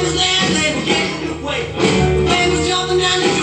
was there, they were getting away. The band was jumping and